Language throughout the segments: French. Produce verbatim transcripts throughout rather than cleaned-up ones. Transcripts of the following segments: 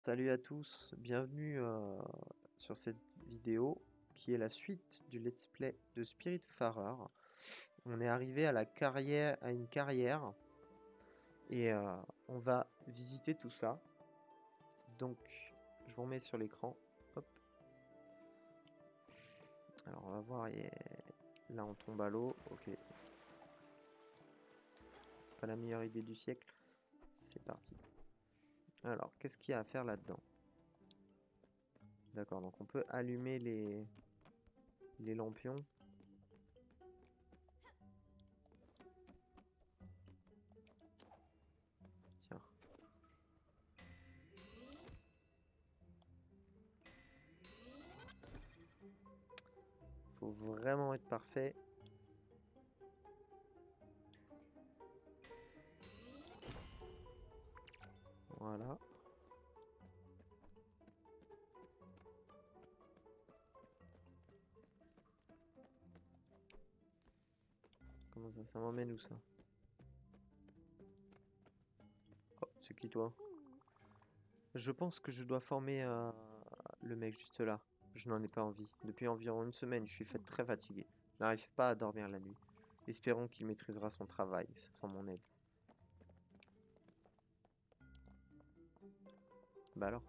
Salut à tous, bienvenue euh, sur cette vidéo qui est la suite du let's play de Spiritfarer. On est arrivé à la carrière, à une carrière et euh, on va visiter tout ça. Donc, je vous remets sur l'écran. Hop. Alors, on va voir. Et là, on tombe à l'eau. Ok. Pas la meilleure idée du siècle. C'est parti. Alors, qu'est-ce qu'il y a à faire là-dedans? D'accord, donc on peut allumer les, les lampions. Tiens. Faut vraiment être parfait. Voilà. Comment ça, ça m'emmène où ça? Oh, c'est qui toi? Je pense que je dois former euh, le mec juste là. Je n'en ai pas envie. Depuis environ une semaine, je suis fait très fatigué. Je n'arrive pas à dormir la nuit. Espérons qu'il maîtrisera son travail sans mon aide. Bah alors?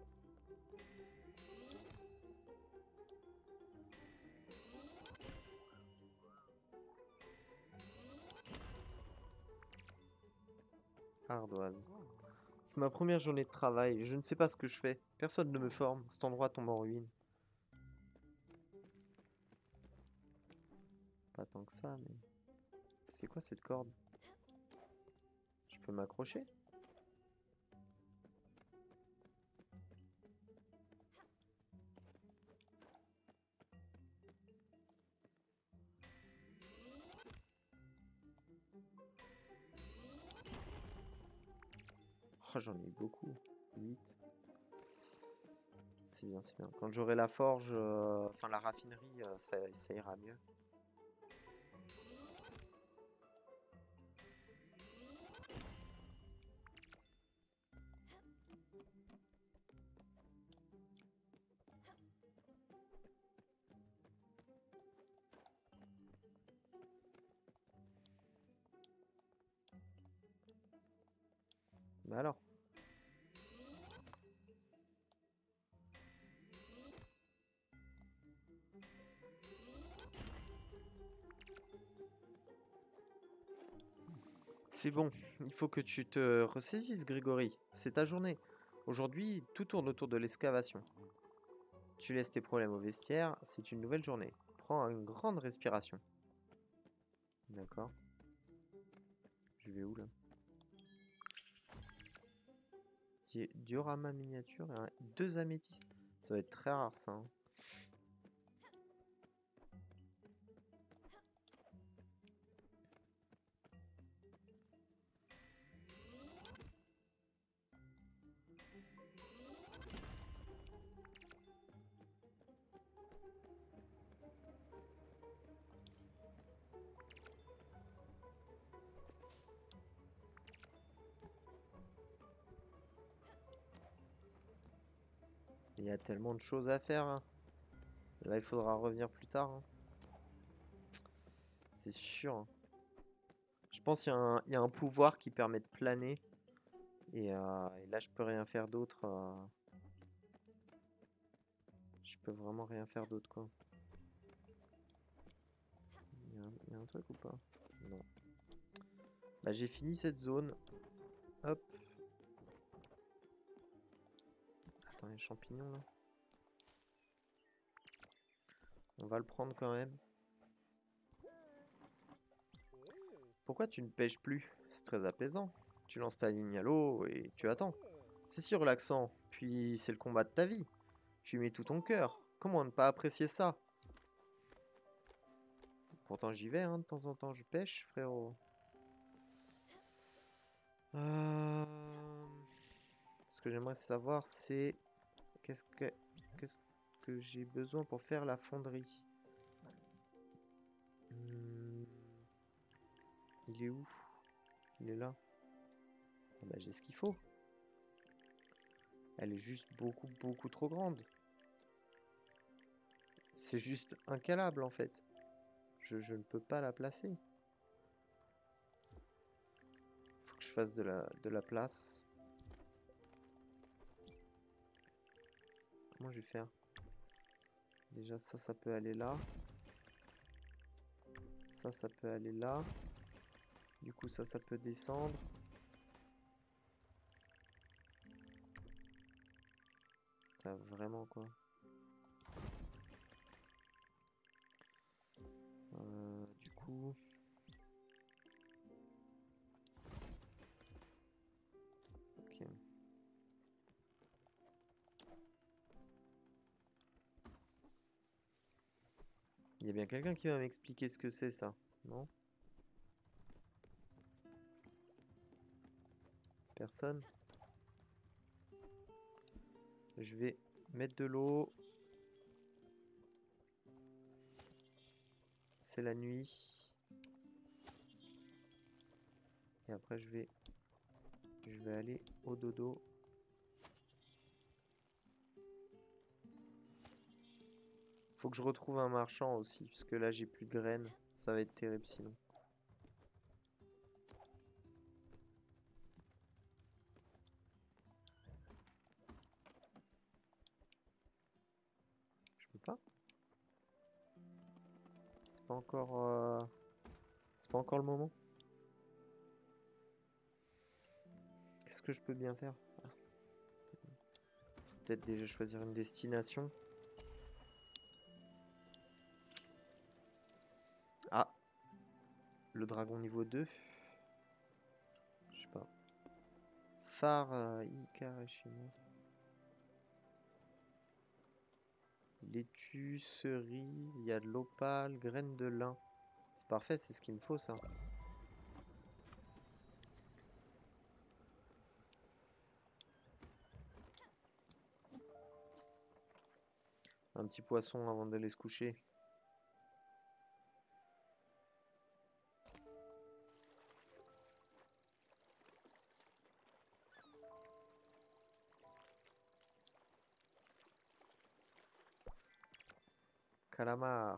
Ardoise. C'est ma première journée de travail. Je ne sais pas ce que je fais. Personne ne me forme. Cet endroit tombe en ruine. Pas tant que ça, mais... C'est quoi cette corde? Je peux m'accrocher? Oh, j'en ai eu beaucoup. huit. C'est bien, c'est bien. Quand j'aurai la forge, euh, enfin la raffinerie, euh, ça, ça ira mieux. Bah alors? C'est bon, il faut que tu te ressaisisses, Grégory. C'est ta journée. Aujourd'hui, tout tourne autour de l'excavation. Tu laisses tes problèmes au vestiaire, c'est une nouvelle journée. Prends une grande respiration. D'accord. Je vais où là? Di- Diorama miniature et un- deux améthystes. Ça va être très rare ça, hein. Il y a tellement de choses à faire, hein. Là, il faudra revenir plus tard, hein. C'est sûr, hein. Je pense qu'il y, a un- il y a un pouvoir qui permet de planer. Et, euh, et là, je peux rien faire d'autre. euh, Je peux vraiment rien faire d'autre, quoi. Il y, a un- il y a un truc ou pas? Non. Bah, j'ai fini cette zone. Hop. Attends, les champignons là. On va le prendre quand même. Pourquoi tu ne pêches plus? C'est très apaisant. Tu lances ta ligne à l'eau et tu attends. C'est si relaxant. Puis c'est le combat de ta vie. Tu y mets tout ton cœur. Comment ne pas apprécier ça? Pourtant j'y vais, hein, de temps en temps je pêche, frérot. Euh... Ce que j'aimerais savoir c'est... Qu'est-ce que... Qu'est-ce que j'ai besoin pour faire la fonderie? Hmm, il est où? Il est là. Ah bah, j'ai ce qu'il faut. Elle est juste beaucoup, beaucoup trop grande. C'est juste incalable en fait. Je, je ne peux pas la placer. Faut que je fasse de la, de la place. Comment je vais faire? Déjà ça, ça peut aller là. Ça, ça peut aller là. Du coup, ça, ça peut descendre. Ça vraiment quoi? Euh, du coup... Ok. Il y a bien quelqu'un qui va m'expliquer ce que c'est ça, non? Personne? Je vais mettre de l'eau. C'est la nuit. Et après je vais je vais aller au dodo. Faut que je retrouve un marchand aussi, parce que là j'ai plus de graines. Ça va être terrible sinon. Je peux pas. C'est pas encore euh... c'est pas encore le moment. Qu'est-ce que je peux bien faire? Ah. Faut peut-être déjà choisir une destination. Ah, le dragon niveau deux. Je sais pas. Phare euh, Ikarashima. Laitue, cerise, il y a de l'opale, graines de lin. C'est parfait, c'est ce qu'il me faut ça. Un petit poisson avant d'aller se coucher. Calamar.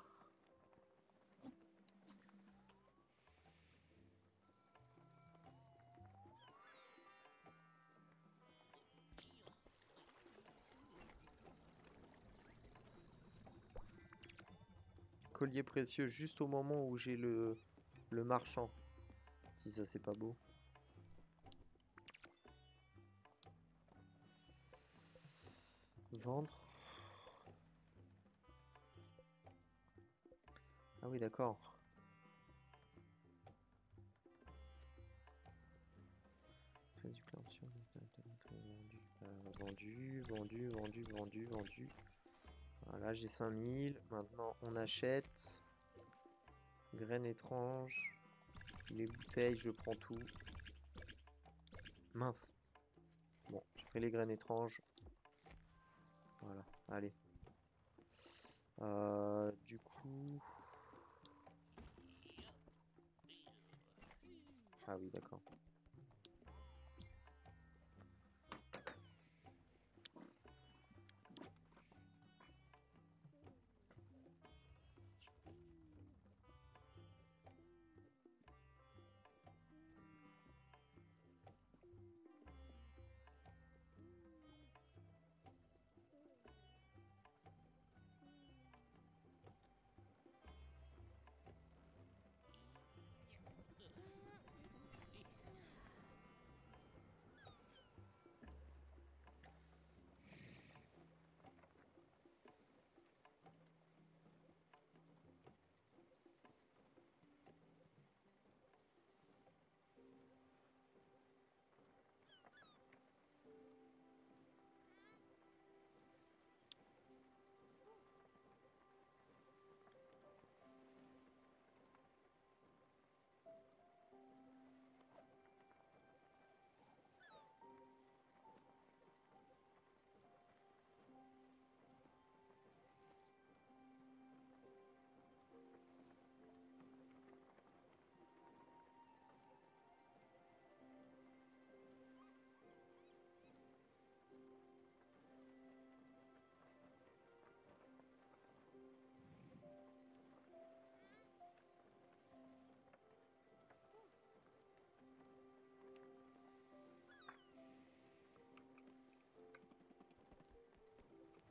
Collier précieux juste au moment où j'ai le, le marchand. Si ça c'est pas beau. Vendre. Ah oui d'accord. Vendu, vendu, vendu, vendu, vendu. Voilà, j'ai cinq mille. Maintenant, on achète. Graines étranges. Les bouteilles, je prends tout. Mince. Bon, j'ai pris les graines étranges. Voilà, allez. Euh, du coup... Ah oui, d'accord.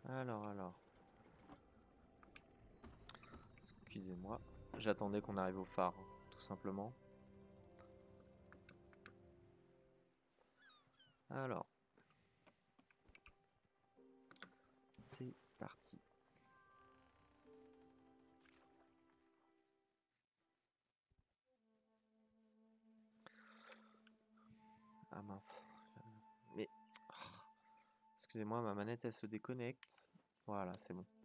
Alors, alors. Excusez-moi. J'attendais qu'on arrive au phare, hein, tout simplement. Alors. C'est parti. Ah mince. Mais... oh, excusez-moi, ma manette, elle se déconnecte. Voilà, c'est bon.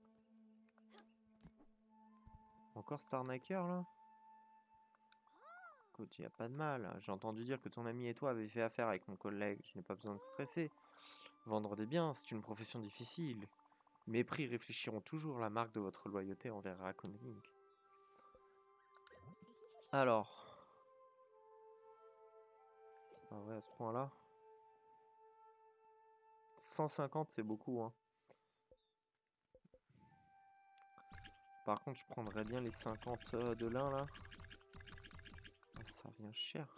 Encore Starnaker, là? Écoute, il n'y a pas de mal. J'ai entendu dire que ton ami et toi avez fait affaire avec mon collègue. Je n'ai pas besoin de stresser. Vendre des biens, c'est une profession difficile. Mes prix réfléchiront toujours la marque de votre loyauté envers Raccoon Inc. Alors. Ah ouais, à ce point-là. cent cinquante, c'est beaucoup, hein. Par contre, je prendrais bien les cinquante de l'un, là. Ah, ça revient cher.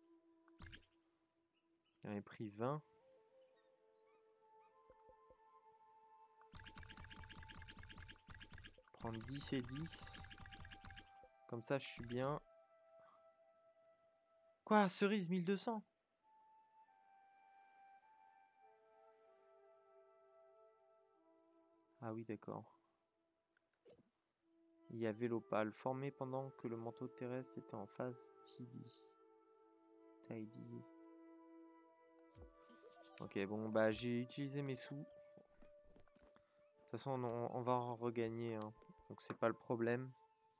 J'en ai pris vingt. Prendre dix et dix. Comme ça, je suis bien. Quoi? Cerise mille deux cents? Ah oui, d'accord. Il y avait l'opale formé pendant que le manteau terrestre était en phase tidy. Tidy. Ok, bon, bah j'ai utilisé mes sous. De toute façon, on, on va en regagner, hein. Donc c'est pas le problème.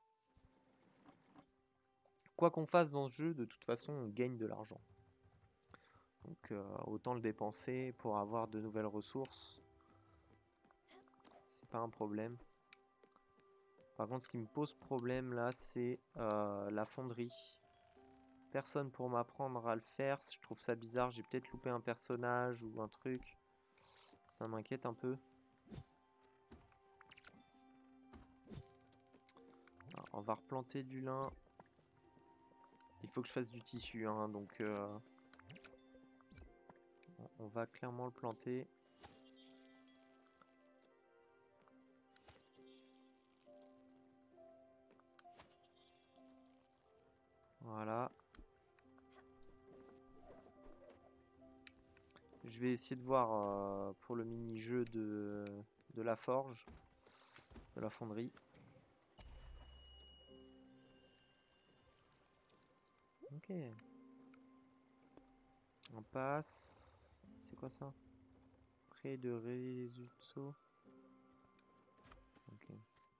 Quoi qu'on fasse dans ce jeu, de toute façon, on gagne de l'argent. Donc euh, autant le dépenser pour avoir de nouvelles ressources. C'est pas un problème. Par contre, ce qui me pose problème là, c'est euh, la fonderie. Personne pour m'apprendre à le faire. Je trouve ça bizarre. J'ai peut-être loupé un personnage ou un truc. Ça m'inquiète un peu. Alors, on va replanter du lin. Il faut que je fasse du tissu, hein, donc euh, on va clairement le planter. Voilà. Je vais essayer de voir euh, pour le mini-jeu de, de la forge, de la fonderie. Ok. On passe. C'est quoi ça? Près de Rezutso. Ok.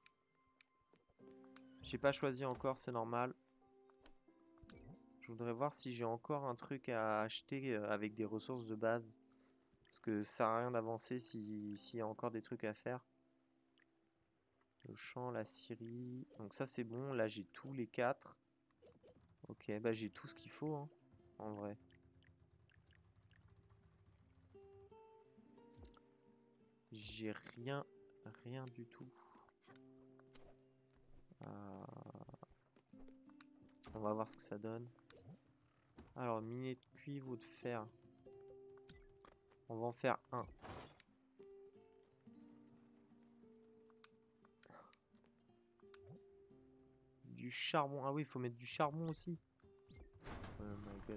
J'ai pas choisi encore, c'est normal. Je voudrais voir si j'ai encore un truc à acheter avec des ressources de base. Parce que ça sert à rien d'avancer s'il y a encore des trucs à faire. Le champ, la scierie. Donc ça c'est bon, là j'ai tous les quatre. Ok, bah j'ai tout ce qu'il faut, hein, en vrai. J'ai rien, rien du tout. Euh... On va voir ce que ça donne. Alors, miner de cuivre ou de fer. On va en faire un. Du charbon. Ah oui, il faut mettre du charbon aussi. Oh my god.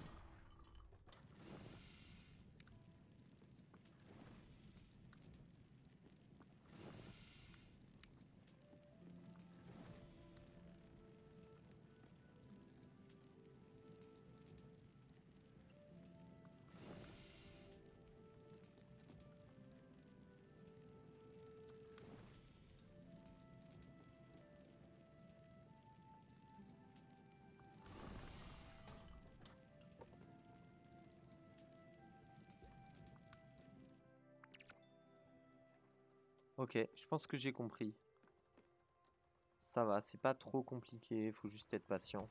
Ok, je pense que j'ai compris. Ça va, c'est pas trop compliqué, faut juste être patient.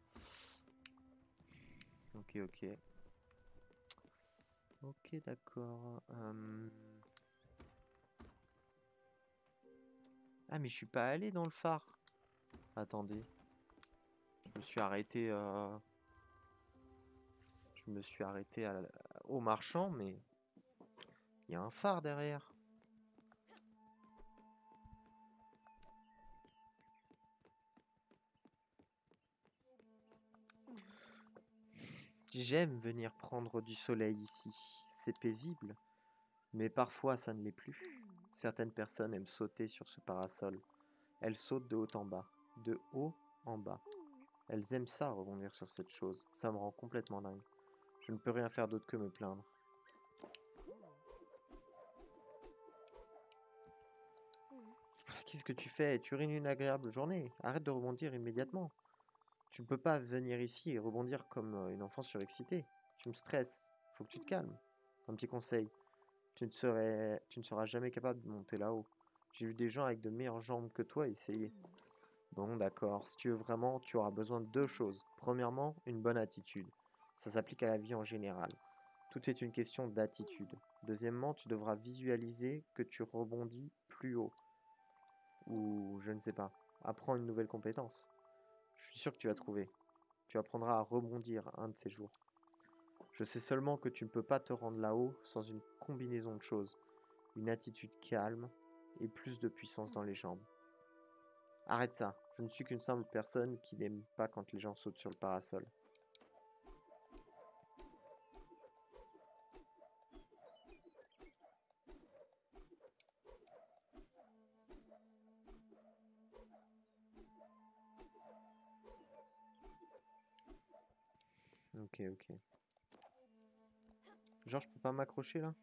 Ok, ok. Ok, d'accord. Euh... Ah, mais je suis pas allé dans le phare. Attendez. Je me suis arrêté... Euh... Je me suis arrêté à... au marchand, mais... Il y a un phare derrière. J'aime venir prendre du soleil ici. C'est paisible, mais parfois ça ne l'est plus. Certaines personnes aiment sauter sur ce parasol. Elles sautent de haut en bas, de haut en bas. Elles aiment ça, rebondir sur cette chose. Ça me rend complètement dingue. Je ne peux rien faire d'autre que me plaindre. Qu'est-ce que tu fais? Tu ruines une agréable journée. Arrête de rebondir immédiatement. Tu ne peux pas venir ici et rebondir comme euh, une enfant surexcitée. Tu me stresses. Faut que tu te calmes. Un petit conseil. Tu ne serais, tu ne seras jamais capable de monter là-haut. J'ai vu des gens avec de meilleures jambes que toi essayer. Bon, d'accord. Si tu veux vraiment, tu auras besoin de deux choses. Premièrement, une bonne attitude. Ça s'applique à la vie en général. Tout est une question d'attitude. Deuxièmement, tu devras visualiser que tu rebondis plus haut. Ou je ne sais pas. Apprends une nouvelle compétence. Je suis sûr que tu vas trouver. Tu apprendras à rebondir un de ces jours. Je sais seulement que tu ne peux pas te rendre là-haut sans une combinaison de choses. Une attitude calme et plus de puissance dans les jambes. Arrête ça. Je ne suis qu'une simple personne qui n'aime pas quand les gens sautent sur le parasol. Ok, ok. Genre, je peux pas m'accrocher là?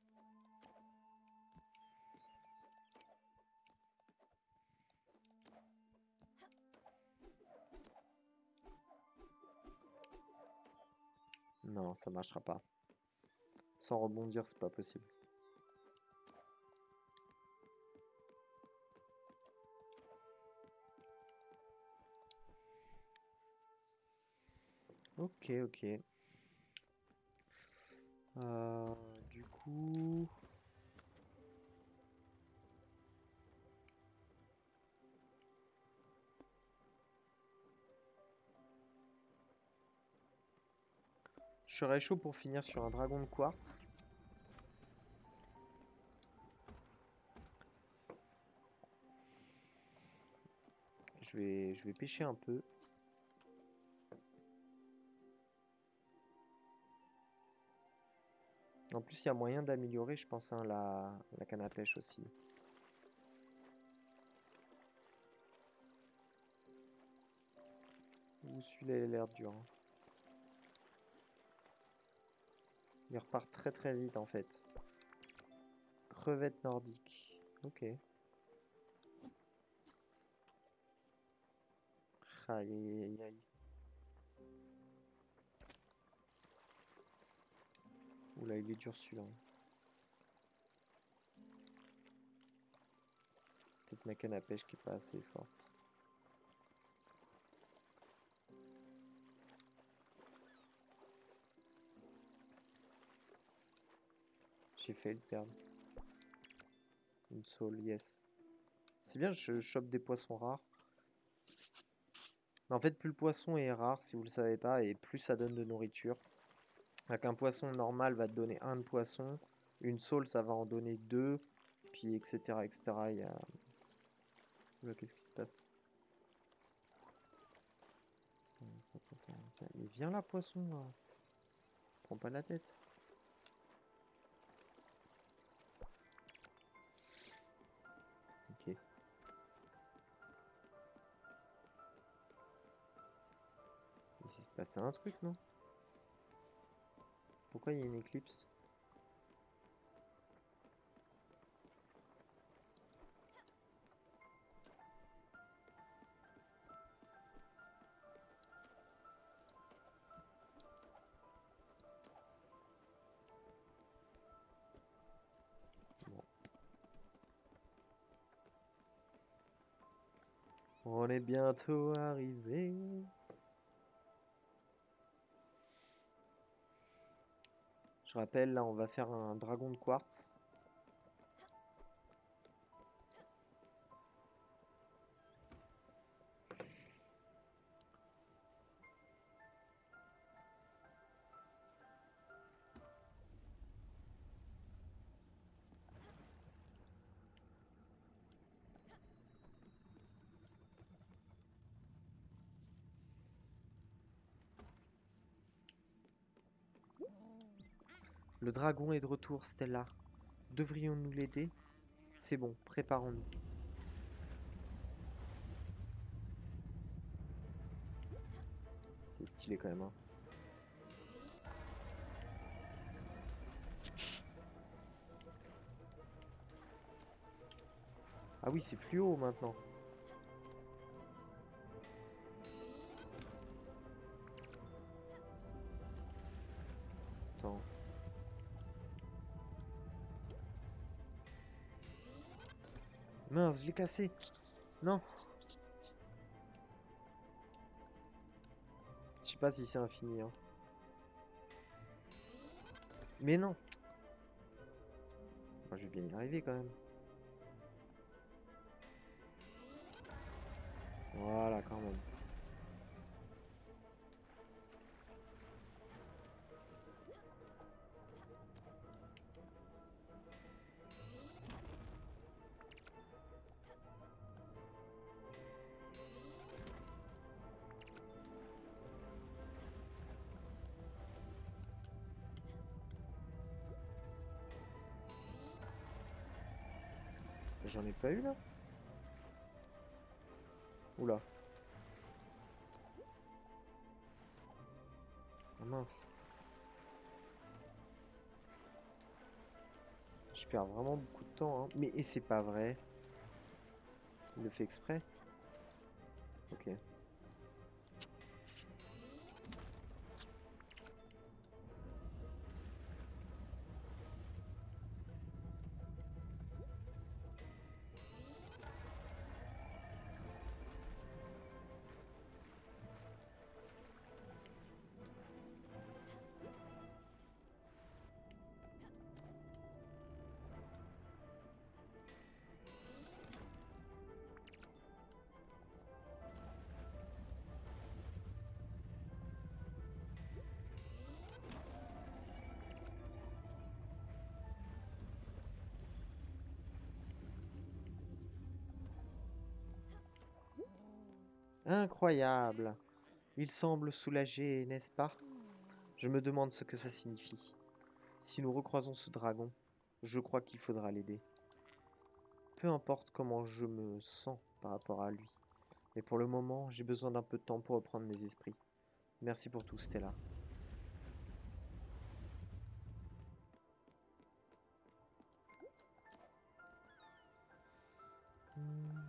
Non, ça marchera pas. Sans rebondir, c'est pas possible. Ok, ok. Euh, du coup... Je serais chaud pour finir sur un dragon de quartz. Je vais, je vais pêcher un peu. En plus, il y a moyen d'améliorer, je pense, hein, la, la canne à pêche aussi. Ouh, celui-là, il a l'air dur. Hein. Il repart très très vite en fait. Crevette nordique. Ok. Aïe aïe aïe aïe. Oula, il est dur celui-là. Peut-être ma canne à pêche qui est pas assez forte. J'ai failli le perdre. Une saule, yes. C'est bien, je chope des poissons rares. En fait, plus le poisson est rare, si vous le savez pas, et plus ça donne de nourriture. Donc un poisson normal va te donner un de poisson. Une saule, ça va en donner deux. Puis, et cetera, et cetera. Il y a... Qu'est-ce qui se passe? Mais viens là, poisson, là. Prends pas la tête. Ok. Il s'est passé un truc, non? Pourquoi il y a une éclipse? Bon. On est bientôt arrivé. Je rappelle, là, on va faire un dragon de quartz. Le dragon est de retour, Stella. Devrions-nous l'aider? C'est bon, préparons-nous. C'est stylé quand même, hein. Ah oui, c'est plus haut maintenant. Attends. Mince, je l'ai cassé. Non. Je sais pas si c'est infini, hein. Mais non. Moi, je vais bien y arriver quand même. Voilà, quand même. J'en ai pas eu là? Oula. Ah mince. Je perds vraiment beaucoup de temps, hein. Mais et c'est pas vrai. Il le fait exprès? Ok. Incroyable. Il semble soulagé, n'est-ce pas? Je me demande ce que ça signifie. Si nous recroisons ce dragon, je crois qu'il faudra l'aider. Peu importe comment je me sens par rapport à lui. Mais pour le moment, j'ai besoin d'un peu de temps pour reprendre mes esprits. Merci pour tout, Stella. Hmm.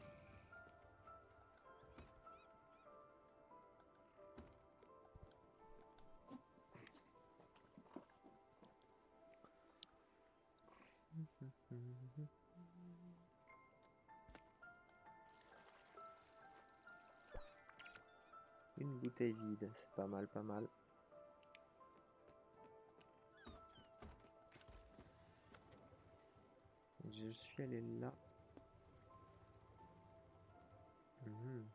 Une bouteille vide, c'est pas mal, pas mal. Je suis allé là. Mmh.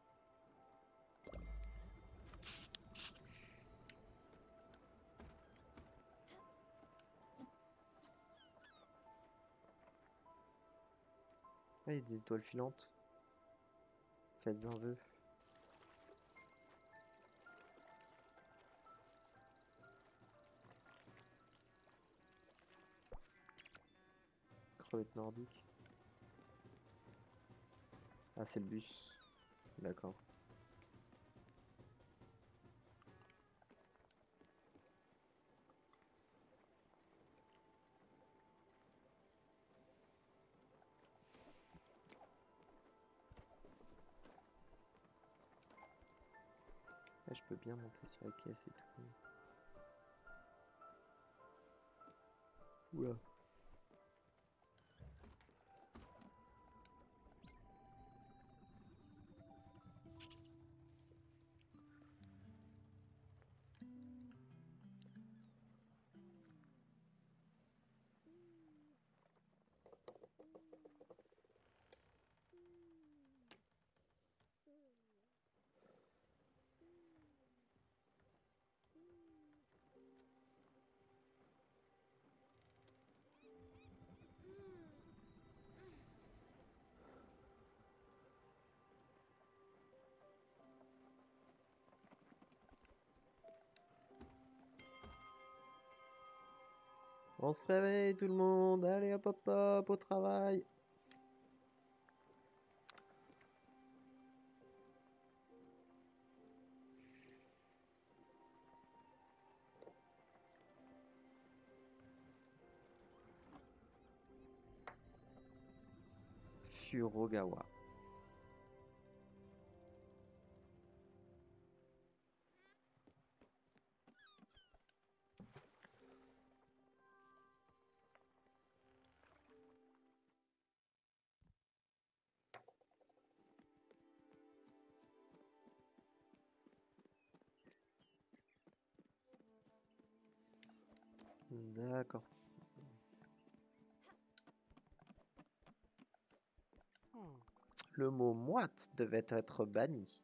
Ah, il y a des étoiles filantes. Faites un vœu. Crevette nordique. Ah, c'est le bus. D'accord. Ah, je peux bien monter sur la caisse et tout. Oula. On se réveille tout le monde. Allez hop hop hop au travail. Furogawa. D'accord. Le mot moite devait être banni.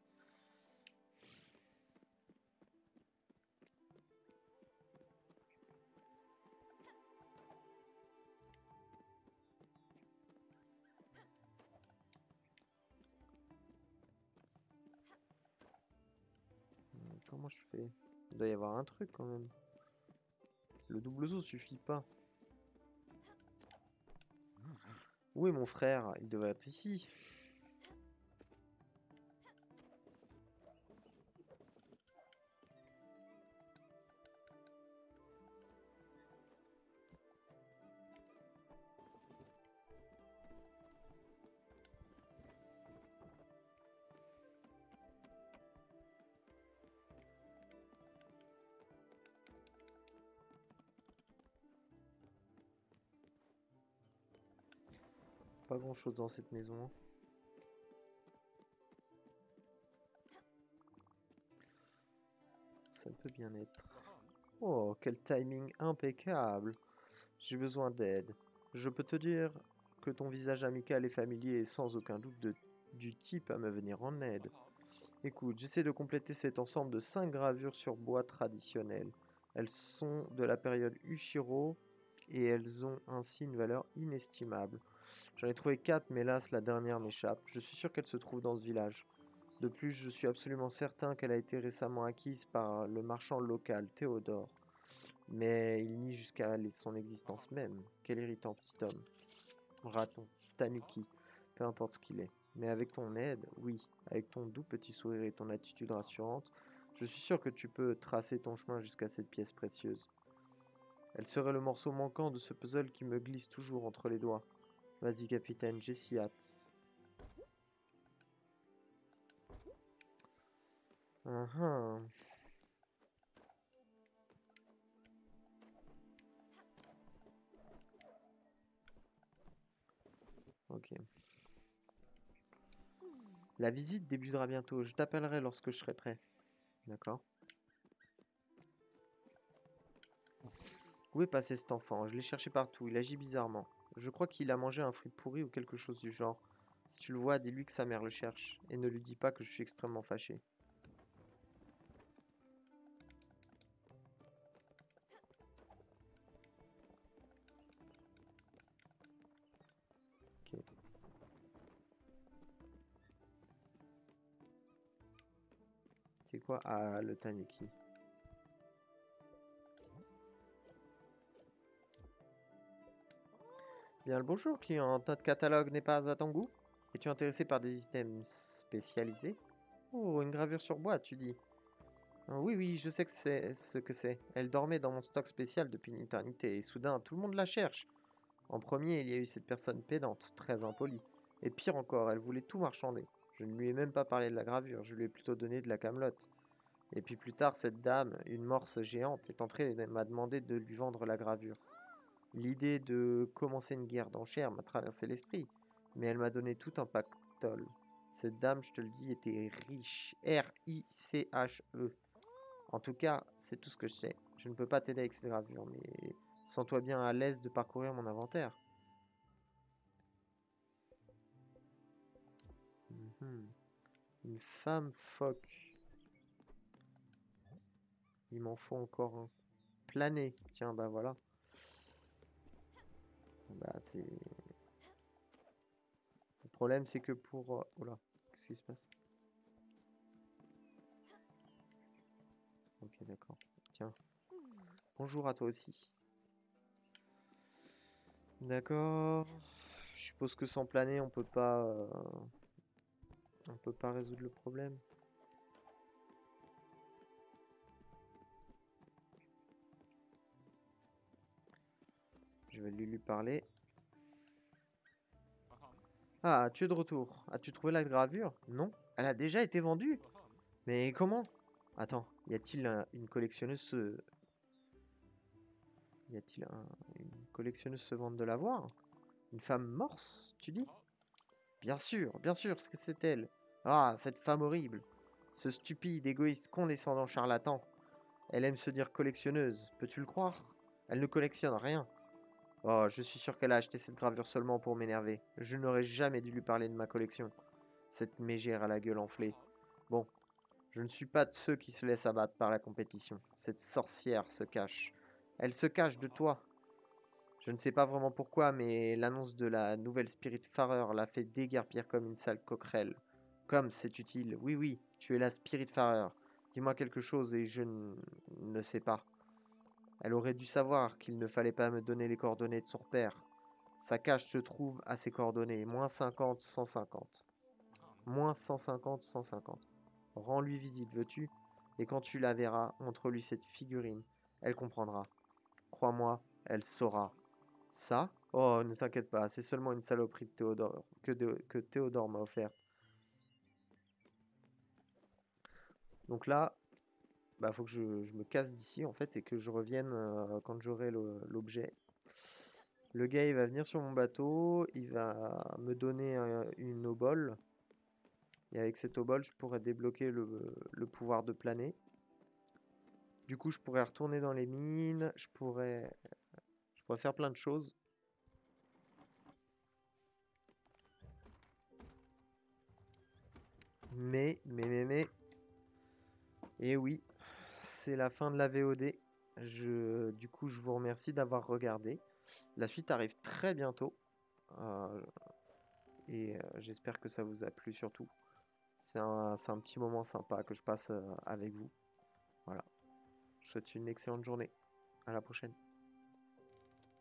Comment je fais? Il doit y avoir un truc quand même. Le double saut suffit pas. Où est mon frère? Il devrait être ici. Pas grand chose dans cette maison. Ça peut bien être. Oh, quel timing impeccable. J'ai besoin d'aide. Je peux te dire que ton visage amical et familier est sans aucun doute de, du type à me venir en aide. Écoute, j'essaie de compléter cet ensemble de cinq gravures sur bois traditionnelles. Elles sont de la période Ushiro et elles ont ainsi une valeur inestimable. J'en ai trouvé quatre, mais hélas, la dernière m'échappe. Je suis sûr qu'elle se trouve dans ce village. De plus, je suis absolument certain qu'elle a été récemment acquise par le marchand local, Théodore. Mais il nie jusqu'à son existence même. Quel irritant petit homme. Raton, tanuki, peu importe ce qu'il est. Mais avec ton aide, oui, avec ton doux petit sourire et ton attitude rassurante, je suis sûr que tu peux tracer ton chemin jusqu'à cette pièce précieuse. Elle serait le morceau manquant de ce puzzle qui me glisse toujours entre les doigts. Vas-y, capitaine, j'ai si hâte. Uh-huh. Ok. La visite débutera bientôt. Je t'appellerai lorsque je serai prêt. D'accord. Où est passé cet enfant? Je l'ai cherché partout. Il agit bizarrement. Je crois qu'il a mangé un fruit pourri ou quelque chose du genre. Si tu le vois, dis-lui que sa mère le cherche. Et ne lui dis pas que je suis extrêmement fâché. Ok. C'est quoi? Ah, le tanuki. Bien le bonjour, client. Notre catalogue n'est pas à ton goût? Es-tu intéressé par des items spécialisés? Oh, une gravure sur bois, tu dis. Ah, oui, oui, je sais que c'est ce que c'est. Elle dormait dans mon stock spécial depuis une éternité et soudain, tout le monde la cherche. En premier, il y a eu cette personne pédante, très impolie. Et pire encore, elle voulait tout marchander. Je ne lui ai même pas parlé de la gravure, je lui ai plutôt donné de la camelote. Et puis plus tard, cette dame, une morse géante, est entrée et m'a demandé de lui vendre la gravure. L'idée de commencer une guerre d'enchères m'a traversé l'esprit, mais elle m'a donné tout un pactole. Cette dame, je te le dis, était riche. R I C H E. En tout cas, c'est tout ce que je sais. Je ne peux pas t'aider avec ces gravures, mais sens-toi bien à l'aise de parcourir mon inventaire. Mhm. Une femme phoque. Il m'en faut encore un. Planer. Tiens, bah voilà. Bah c'est... Le problème, c'est que pour... Oh là, qu'est-ce qui se passe? Ok, d'accord. Tiens. Bonjour à toi aussi. D'accord. Je suppose que sans planer, on peut pas, euh, on peut pas résoudre le problème. Je vais lui lui parler. Ah, tu es de retour. As-tu trouvé la gravure? Non. Elle a déjà été vendue? Mais comment? Attends, y a-t-il un- une collectionneuse se... Y a-t-il un- une collectionneuse se vante de la voir? Une femme morse, tu dis? Bien sûr, bien sûr, c'est que c'est elle. Ah, cette femme horrible. Ce stupide, égoïste, condescendant charlatan. Elle aime se dire collectionneuse, peux-tu le croire? Elle ne collectionne rien. Oh, je suis sûr qu'elle a acheté cette gravure seulement pour m'énerver. Je n'aurais jamais dû lui parler de ma collection. Cette mégère à la gueule enflée. Bon, je ne suis pas de ceux qui se laissent abattre par la compétition. Cette sorcière se cache. Elle se cache de toi. Je ne sais pas vraiment pourquoi, mais l'annonce de la nouvelle Spiritfarer l'a fait déguerpir comme une sale coquerelle. Comme c'est utile. Oui, oui, tu es la Spiritfarer. Dis-moi quelque chose et je ne sais pas. Elle aurait dû savoir qu'il ne fallait pas me donner les coordonnées de son repère. Sa cache se trouve à ses coordonnées. Moins cinquante, cent cinquante. Moins cent cinquante, cent cinquante. Rends-lui visite, veux-tu? Et quand tu la verras, montre-lui cette figurine. Elle comprendra. Crois-moi, elle saura. Ça? Oh, ne t'inquiète pas, c'est seulement une saloperie de Théodore que, de- que Théodore m'a offerte. Donc là, bah faut que je, je me casse d'ici en fait et que je revienne euh, quand j'aurai le- l'objet. Le gars il va venir sur mon bateau, il va me donner euh, une obole. Et avec cette obole, je pourrais débloquer le, le pouvoir de planer. Du coup, je pourrais retourner dans les mines, je pourrais, je pourrais faire plein de choses. Mais, mais, mais, mais, et oui, c'est la fin de la V O D. Je, du coup, je vous remercie d'avoir regardé. La suite arrive très bientôt. euh, et euh, j'espère que ça vous a plu surtout. C'est un, c'est un petit moment sympa que je passe euh, avec vous. Voilà. Je vous souhaite une excellente journée. À la prochaine.